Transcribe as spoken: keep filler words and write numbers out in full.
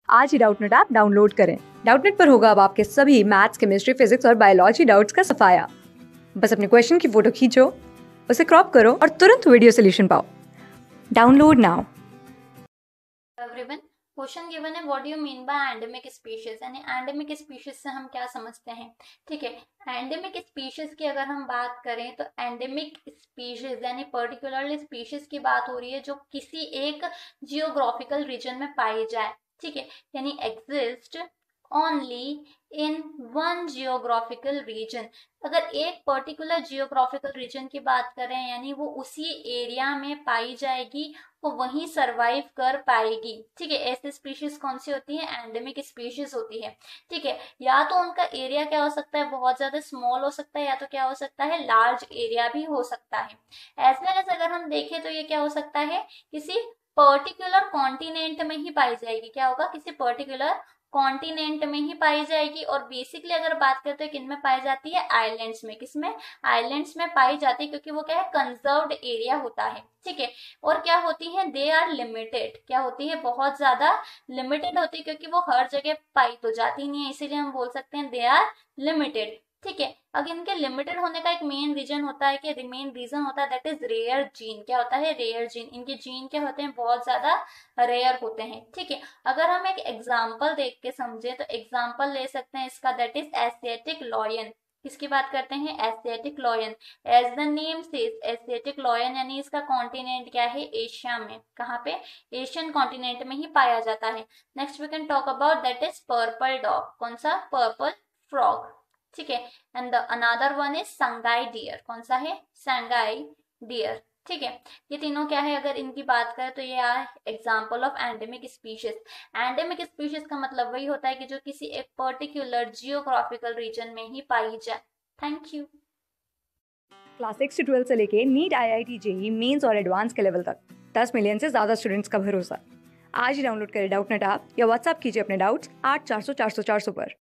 आज ही Doubtnut app download करें। डाउटनेट पर होगा अब आपके सभी मैथ्स, केमिस्ट्री, फिजिक्स और बायोलॉजी डाउट्स का सफाया। बस अपने क्वेश्चन की फोटो खींचो, उसे क्रॉप करो और तुरंत वीडियो सोल्यूशन पाओ। Download now. Everyone, question given है what do you mean by endemic species, यानी एंडेमिक स्पीशीज से हम क्या समझते हैं। ठीक है, एंडेमिक स्पीशीज की अगर हम बात करें तो एंडेमिक स्पीशीज यानी पर्टिकुलरली स्पीशीज की बात हो रही है जो किसी एक जियोग्राफिकल रीजन में पाई जाए। ठीक है, यानी exist only in one geographical region. अगर एक पर्टिकुलर जियोग्राफिकल रीजन की बात करें यानी वो उसी एरिया में पाई जाएगी, वो वहीं सरवाइव कर पाएगी। ठीक है, ऐसी स्पीशीज कौन सी होती है? एंडेमिक स्पीशीज होती है। ठीक है, या तो उनका एरिया क्या हो सकता है, बहुत ज्यादा स्मॉल हो सकता है, या तो क्या हो सकता है, लार्ज एरिया भी हो सकता है। एज वेल एज अगर हम देखें तो ये क्या हो सकता है, किसी पर्टिकुलर कॉन्टिनेंट में ही पाई जाएगी। क्या होगा? किसी पर्टिकुलर कॉन्टिनेंट में ही पाई जाएगी। और बेसिकली अगर बात करते हैं किन में पाई जाती है, आइलैंड्स में। किसमें? आइलैंड्स में पाई जाती है, क्योंकि वो क्या है, कंजर्व्ड एरिया होता है। ठीक है, और क्या होती है, दे आर लिमिटेड। क्या होती है? बहुत ज्यादा लिमिटेड होती है, क्योंकि वो हर जगह पाई तो जाती नहीं है, इसीलिए हम बोल सकते हैं दे आर लिमिटेड। ठीक है, अगर इनके लिमिटेड होने का एक मेन रीजन होता है कि मेन रीजन होता है दैट इज रेयर जीन। क्या होता है? Rare gene. इनके जीन क्या होते हैं? बहुत ज्यादा रेयर होते हैं। ठीक है, अगर हम एक एग्जांपल देख के समझे तो एग्जांपल ले सकते हैं इसका, दैट इज एशियाटिक लॉयन। किसकी बात करते हैं? Asiatic lion. As the name says, Asiatic lion यानी इसका कॉन्टिनेंट क्या है? एशिया में। कहाँ पे? एशियन कॉन्टिनेंट में ही पाया जाता है। Next we can talk about that is purple dog. कौन सा? Purple frog. ठीक है, and the another one is Sangai deer. कौन सा है? संगाई डियर। ठीक है, ये तीनों क्या है, अगर इनकी बात करें तो ये are example of endemic species. Endemic species का मतलब वही होता है कि जो किसी एक पर्टिकुलर जियोग्राफिकल रीजन में ही पाई जाए। Thank you. क्लास सिक्स से ट्वेल्थ से लेके NEET, I I T, JEE Mains और एडवांस के लेवल तक दस मिलियन से ज्यादा स्टूडेंट्स का भरोसा। आज ही डाउनलोड करें डाउटनेट ऐप या व्हाट्सएप कीजिए अपने डाउट्स आठ चार सौ चार सौ चार सौ पर।